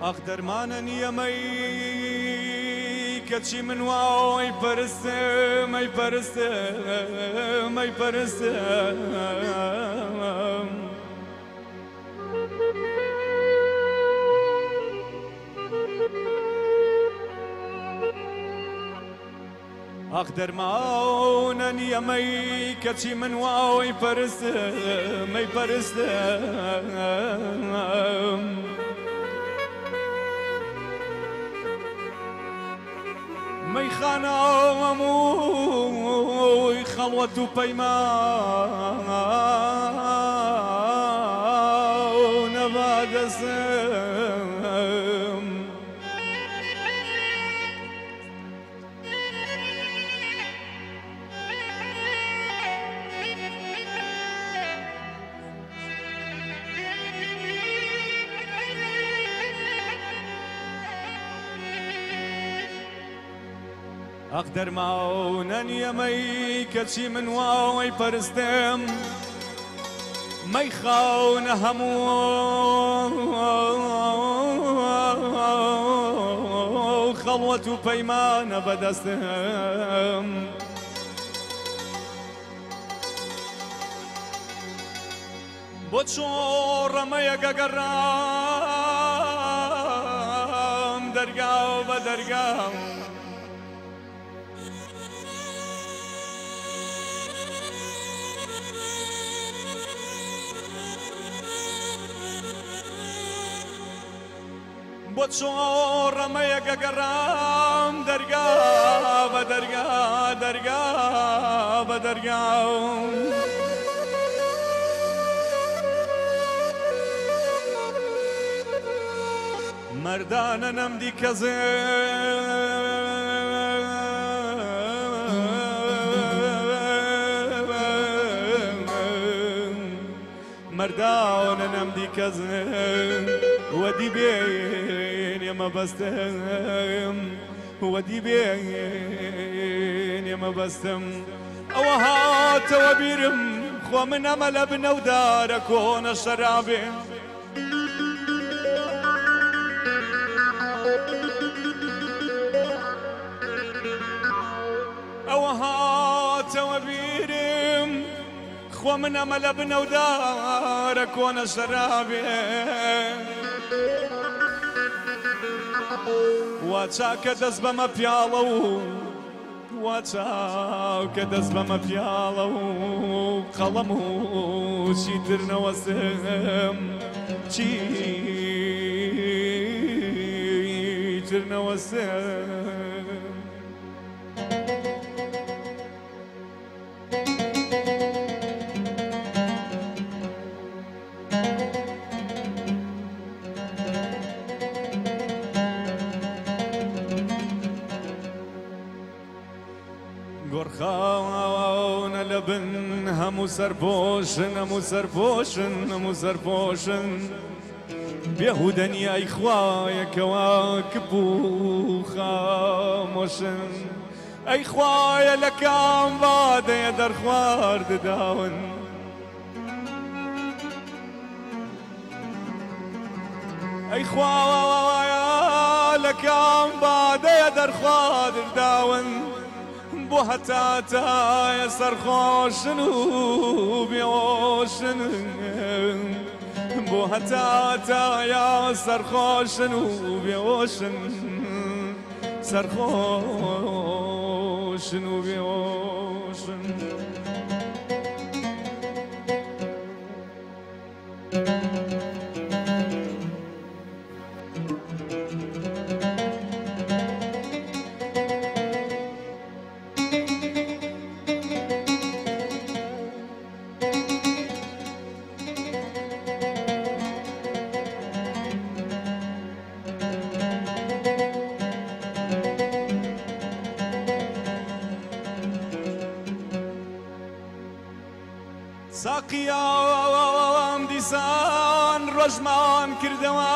ئەخ دەرمانە نیەمەی کەچی من واوەی پەرستم ئەی پەرستم ئەی پەرستم ئەخ دەرمانە نیەمەی کەچی من واوەی پەرستم ئەی پەرستم مەیخانە هەمووی خەڵوەت و پەیمان نەبا دەستم ئەخ دەرمانە نیەمەی کەچی من واوەی پەرستم مەیخاونە هەموو خەڵوەت و پەیمانە بەدەستم بۆ چۆڕەمەیە گەگەڕام دەرگاو بە دەرگاو بۆ چۆڕەمەیە گەگەڕام دەرگا بە دەرگا دەرگا بە دەرگاو مەردانە نەمدی کەزم مەردانە نەمدی کەزم وەدی بێن ئێمە بەستم وەدی بێن ئێمە بەستم ئەوە هاتەوە بیرم خۆ من ئەمە لە بنەودارە کۆنە شەرابێ ئەوە هاتەوە بیرم خۆ من ئەمە لە بنەودارە کۆنە شەرابێ وا چاکە دەست بەمە پیاڵە و وا چاکە دەست بەمە پیاڵە و قەڵەم و چیتر نەوەستم چیتر نەوەستم گۆڕخاونە لە بن هەموو سەرپۆشن هەموو سەرپۆشن هەموو سەرپۆشن بێهودەنی ئەی خوایەکەوە کپ و خامۆشن ئەی خوایە لە کام بادەیە دەرخواردداون ئەی خوایە لە کام بادەیە دەرخواردداون بۆ هەتاتایە سەرخۆشن و بێۆشن بۆ هەتاتایە سەرخۆشن و بێۆشن سەرخۆشن و بێۆشن ساقیام دیسان ڕۆژمان کردەوە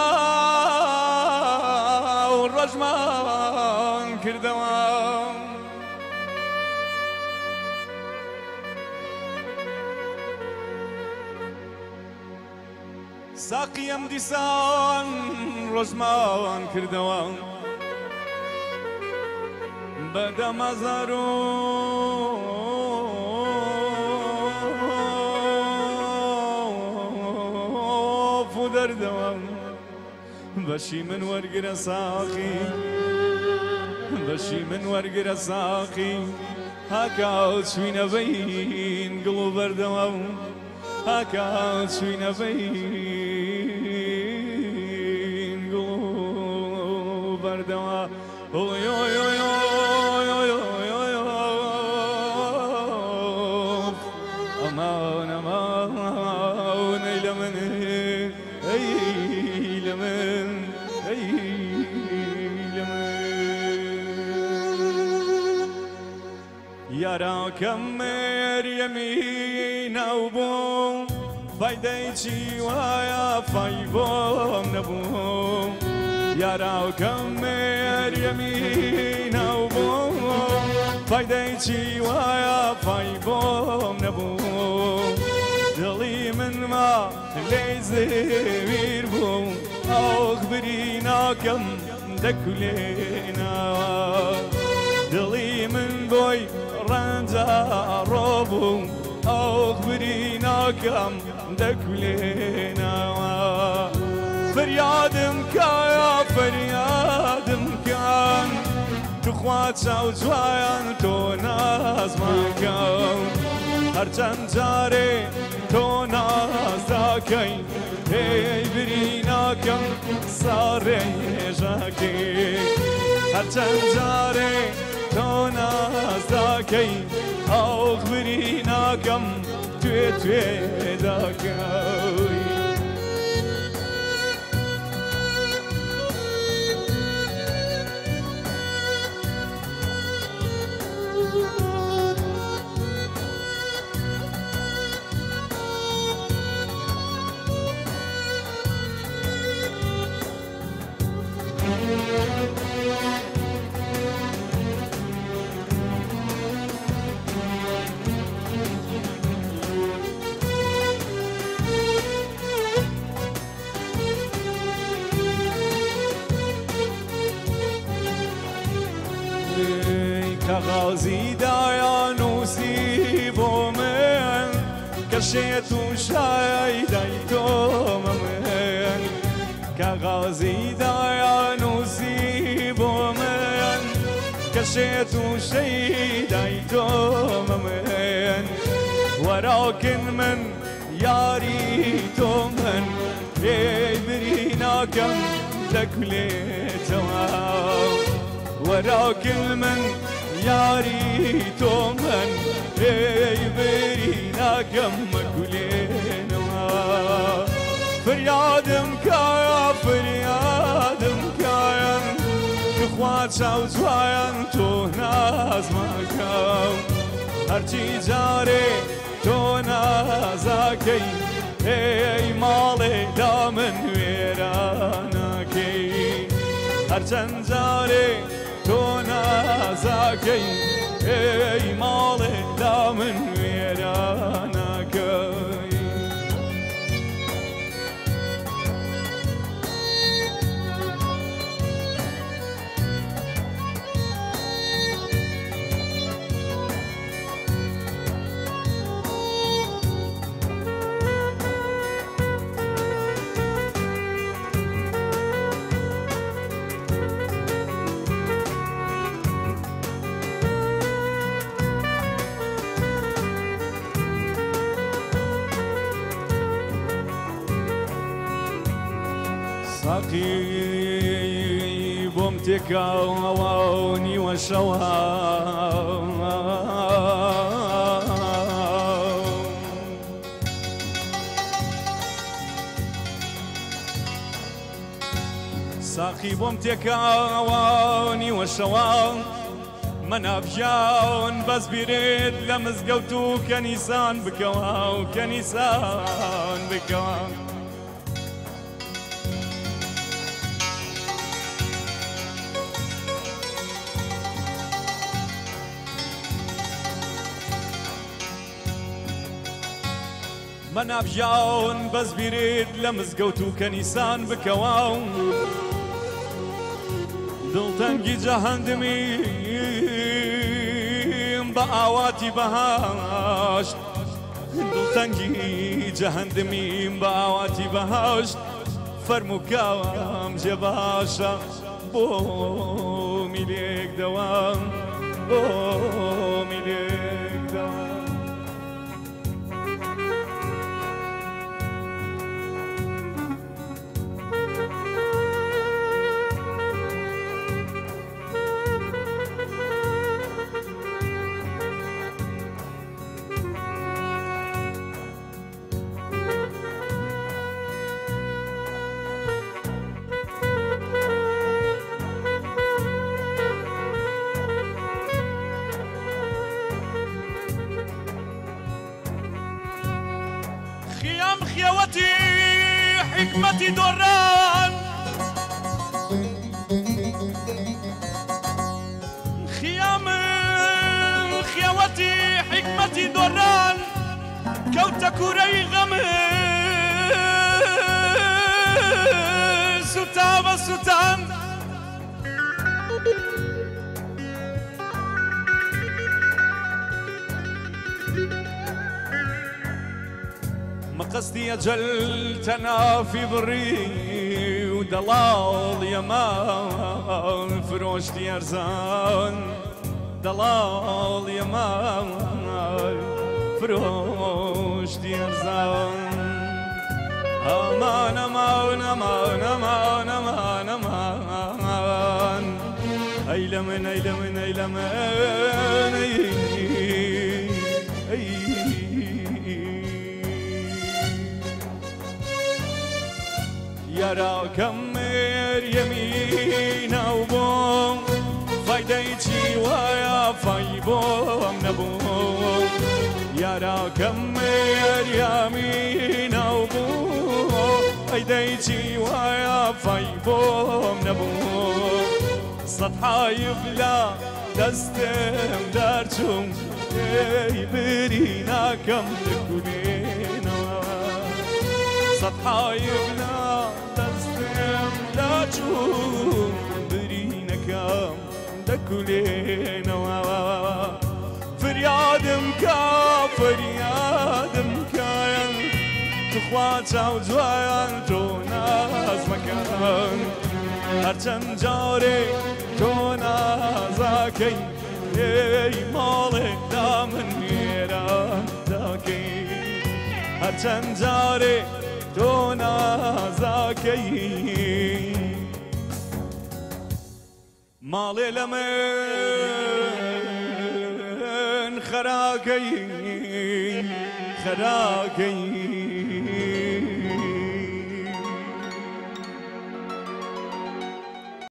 و ڕۆژمان کردەوە ساقیم دیسان ڕۆژماوان کردەوە بەدەمەزار و دەردەوە بەشی من وەرگرە ساقی بەشی من وەرگرە ساقی هاکاو چوینە بەین گڵ و بەردەوە هاکاو چوینە بەین گڵ و بەردەوە ئەمان ئەمانەی لە من ئەی لە من ئەی لە من یاراکەم مێریەمی ناو بووم فایدەی چی وایە فای بۆم نەبووم یاراکەم مێریەمی ناو بووم فایدەی چی وایە فای بۆم نەبووم دڵی من ما لێی زەویر بوو ئەوخ بری ناکەم دەکولێنەوە دڵی من بۆی ڕەنجە ڕۆبوو ئەوخ بری ناکەم دەکولێنەوە فریادم کایە فریادم کەن توخوا چاو جوایان تۆ نازمەکەم هەرچەند جارێ تۆ ناز دەکەی پێی بری ناکەم ساڕێ ێژەکەی هەرچەند جارێ تۆ ناز دەکەی ئەوخ بری ناکەم توێ توێ دەکەی کەغازی دایانووسی بۆ من کەشێت و شای دای تۆمە من کەغازی دایانووسی بۆ من کەشێت و شەی دای تۆمە من وەراکن من یاری تۆ من پێی بری ناکەم دەکولێتەوە وەراکن من یاری تۆ من پێی بری ناکەم مەکولێنەوە فریادم کایە فریادم کایەن توخوا چاو جوایان تۆ نازمەکەم هەرچی جارێ تۆ نازاکەی ئێی ماڵێ دا من وێرانەکەی هەرچەند جارێ تۆ نازاکەی ئێی ماڵێ دا من وێرانەکەی ساقی بۆم تێکاوەوە نیوە شەوە ساقی بۆم تێکاوە نیوە شەوە منافژاون بەس بیرێت لە مزگەوت و کەنیسان بکەوە و کەنیسان بکەوە منابژاون بەس بیرێت لە مزگەوت و کەنیسان بکەوە و دڵتەنگی جەهەندمیم بە ئاواتی بەهاشت دڵتەنگی جەهەندمیم بە ئاواتی بەهاشت فەرمووکەوام جێ باشە بۆ میلێک دەوام بۆ میلێک دەوام خيام خيوتي حكمتي دران خيام خيوتي حكمتي دران كوت كوري غم ستاب ستان ما قصدي أجلتنا في بري ودلال يمان فروشتي أرزان دلال يمان فروشتي أرزان أمان أمان أمان أمان أمان أمان أيلمن أيلمن أيلمن يرى كمر يمينا وبوم فايديتي ويا فايبوم نبوم يرى كمر يمينا وبوم فايديتي ويا فايبوم نبوم سطحا يبلا دستم دارتم يبرينا كم تكونينا سطحا يبلا لا تشوف برينك دكولينا فريادم كا فريادم كاين تخواتا وجوايان جوناز مكان هرچند جاري جونازاكي مالي دامن ميران داكي هرچند جاري نازاكي مالي لمن خراكي خراكي